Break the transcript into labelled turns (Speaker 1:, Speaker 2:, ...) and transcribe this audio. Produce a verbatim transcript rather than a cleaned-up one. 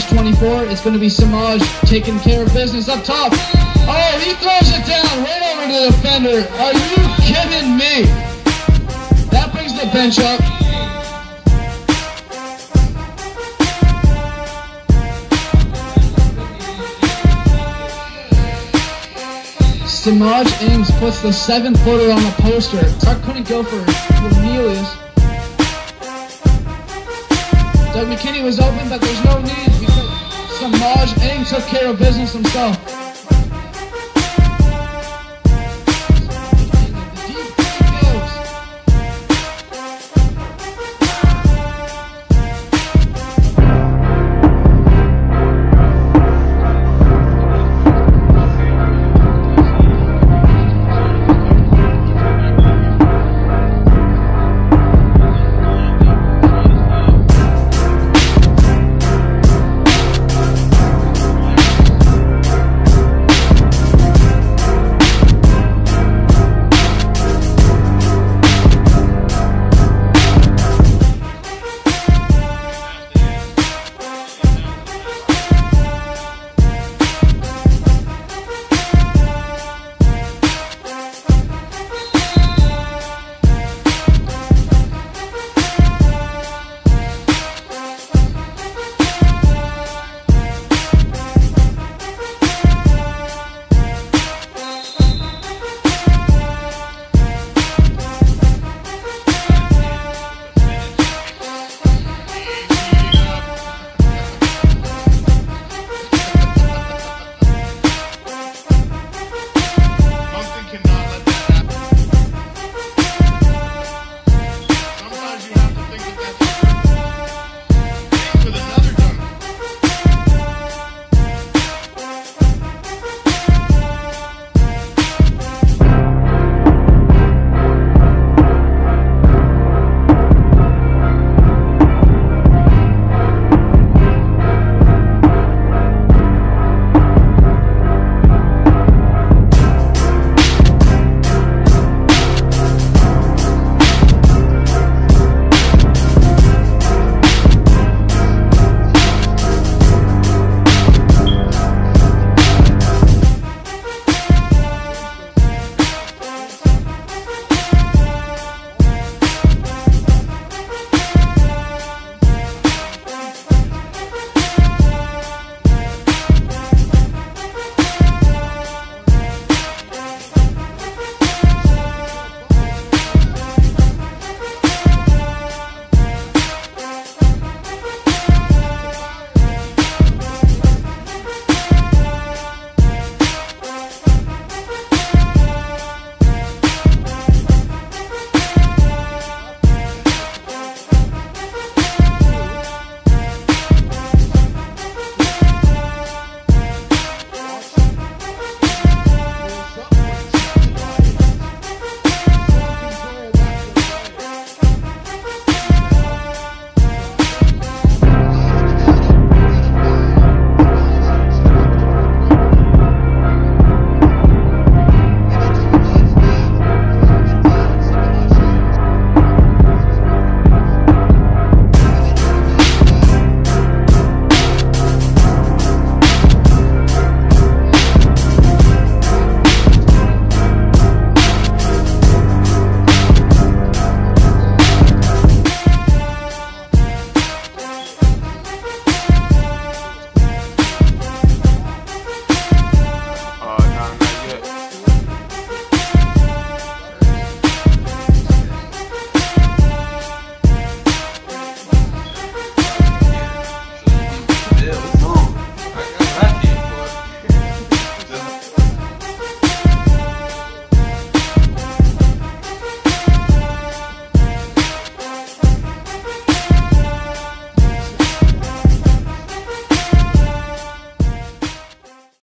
Speaker 1: twenty-four. It's going to be Semaj taking care of business up top. Oh, he throws it down right over to the defender. Are you kidding me? That brings the bench up. Semaj Inge puts the seven-footer on the poster. Tuck couldn't go for Cornelius. Doug McKinney was open, but there's no need because Semaj Inge took care of business himself.